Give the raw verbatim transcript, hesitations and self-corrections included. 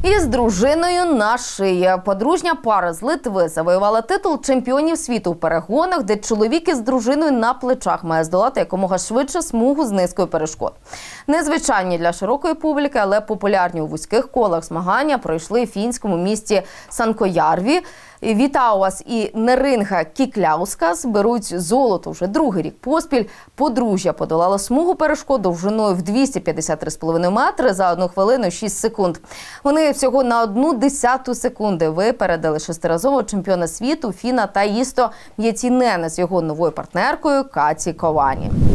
І з дружиною на шиї. Подружня пара з Литви завоювала титул чемпіонів світу в перегонах, де чоловік із дружиною на плечах має здолати якомога швидше смугу з низкою перешкод. Незвичайні для широкої публіки, але популярні у вузьких колах змагання пройшли в фінському місті Санкоярві. Вітауас і Неринга Кікляускас беруть золото вже другий рік поспіль. Подружжя подолало смугу перешкод довжиною в двісті п'ятдесят три цілих п'ять десятих метри за одну хвилину шість секунд. Вони всього на одну десяту секунди випередили шестиразового чемпіона світу фіна Таїсто Єтінена з його новою партнеркою Каті Ковані.